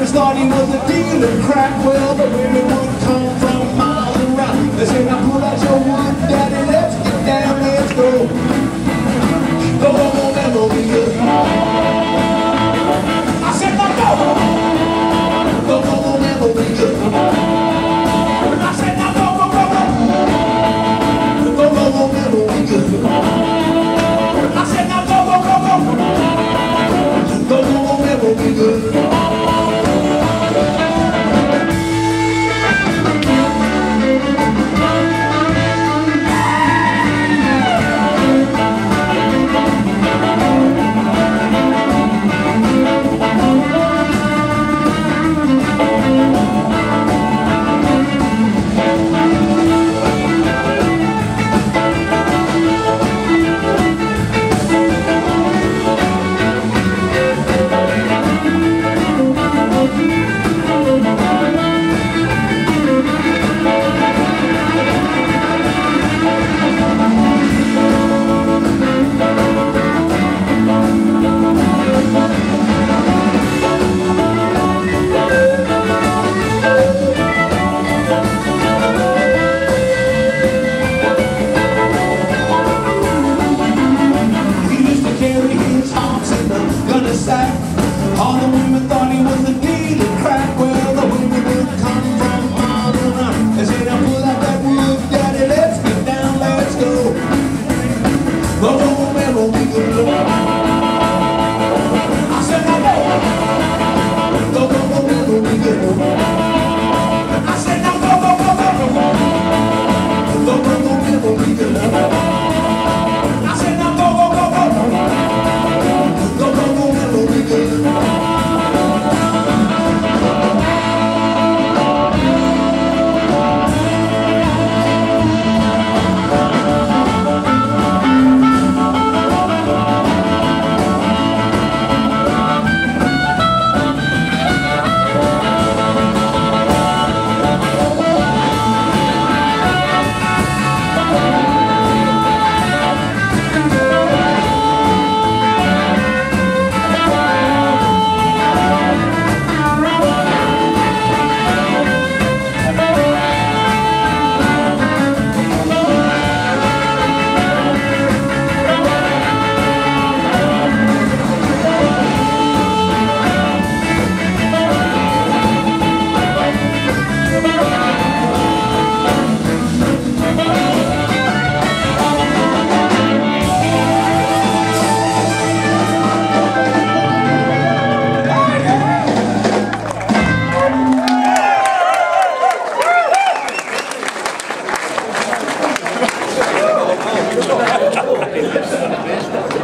boys thought he was a dealer crack. Well, the women would come from miles around. They said, now pull out your wood, daddy, let's get down, let's go. Go on, Memo, be good. I said, now go. Go on, Memo, be good. I said, now go, go, go, go. Go on, Memo, be good. I said, now go, go, go, go. Go on, Memo, be good. All the women thought he was a dealer crack. Well, the women would come from miles around. They said, now pull out that wood, daddy, let's get down, let's go. Go on, Memo, be good. I said, now go. Go on, Memo, be good. I said, now go, go, go, go. Go on, Memo, be good. I said, now go, go, go, go. Go on, Memo, be good.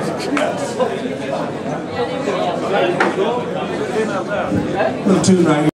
Little tune right here.